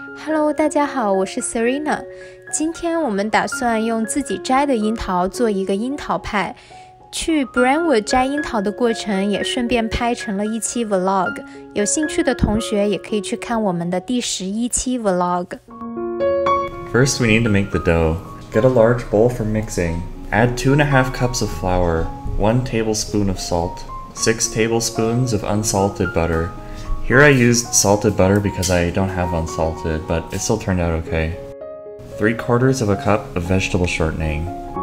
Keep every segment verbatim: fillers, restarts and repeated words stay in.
Hello， 大家好，我是 Serena。今天我们打算用自己摘的樱桃做一个樱桃派。去 Brentwood 摘樱桃的过程也顺便拍成了一期 vlog， 有兴趣的同学也可以去看我们的第十一期 vlog。 First, we need to make the dough. Get a large bowl for mixing. Add two and a half cups of flour, one tablespoon of salt, six tablespoons of unsalted butter. Here I used salted butter because I don't have unsalted, but it still turned out okay. Three quarters of a cup of vegetable shortening.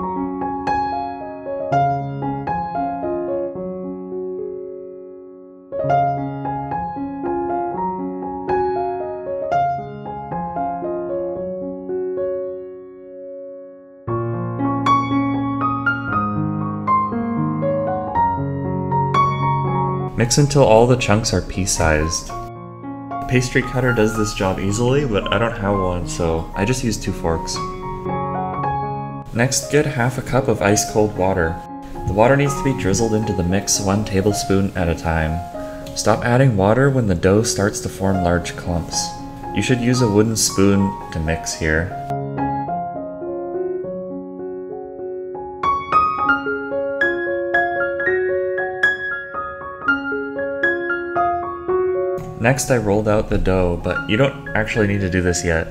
Mix until all the chunks are pea-sized. The pastry cutter does this job easily, but I don't have one, so I just use two forks. Next, get half a cup of ice-cold water. The water needs to be drizzled into the mix one tablespoon at a time. Stop adding water when the dough starts to form large clumps. You should use a wooden spoon to mix here. Next, I rolled out the dough, but you don't actually need to do this yet.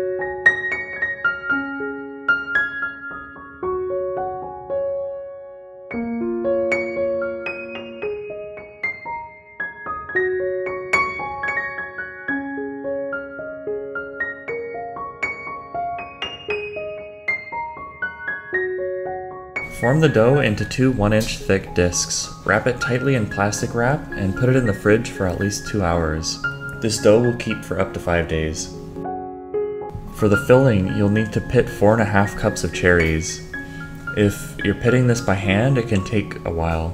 Form the dough into two one inch thick discs. Wrap it tightly in plastic wrap and put it in the fridge for at least two hours. This dough will keep for up to five days. For the filling, you'll need to pit four and a half cups of cherries. If you're pitting this by hand, it can take a while.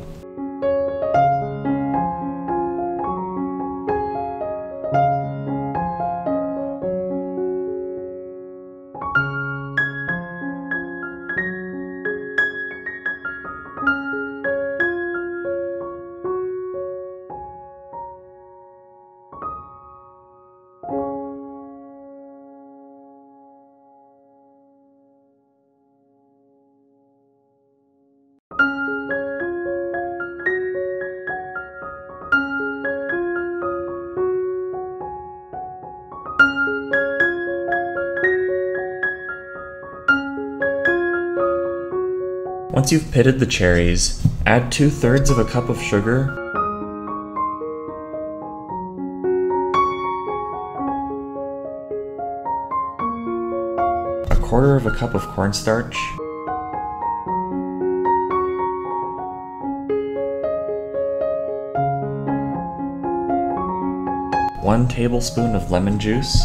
Once you've pitted the cherries, add two thirds of a cup of sugar, a quarter of a cup of cornstarch, one tablespoon of lemon juice,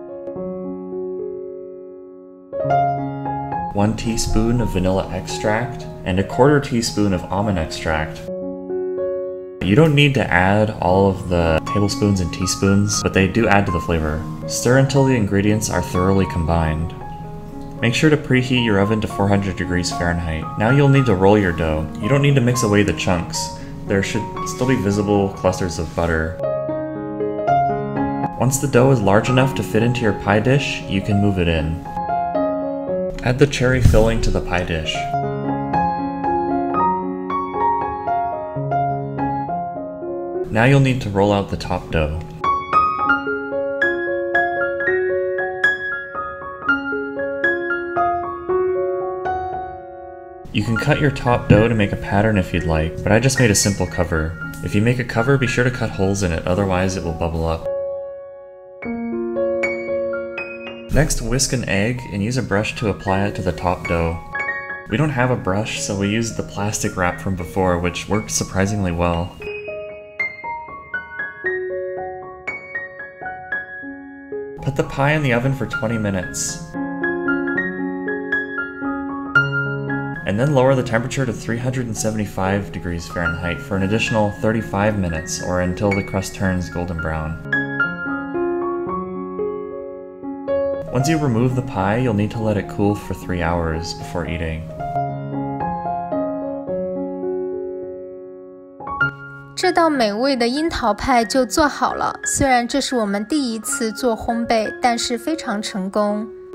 one teaspoon of vanilla extract, and a quarter teaspoon of almond extract. You don't need to add all of the tablespoons and teaspoons, but they do add to the flavor. Stir until the ingredients are thoroughly combined. Make sure to preheat your oven to four hundred degrees Fahrenheit. Now you'll need to roll your dough. You don't need to mix away the chunks. There should still be visible clusters of butter. Once the dough is large enough to fit into your pie dish, you can move it in. Add the cherry filling to the pie dish. Now you'll need to roll out the top dough. You can cut your top dough to make a pattern if you'd like, but I just made a simple cover. If you make a cover, be sure to cut holes in it, otherwise it will bubble up. Next, whisk an egg and use a brush to apply it to the top dough. We don't have a brush, so we used the plastic wrap from before, which worked surprisingly well. Put the pie in the oven for twenty minutes. And then lower the temperature to three hundred seventy-five degrees Fahrenheit for an additional thirty-five minutes, or until the crust turns golden brown. Once you remove the pie, you'll need to let it cool for three hours before eating. 这道美味的樱桃派就做好了。虽然这是我们第一次做烘焙，但是非常成功。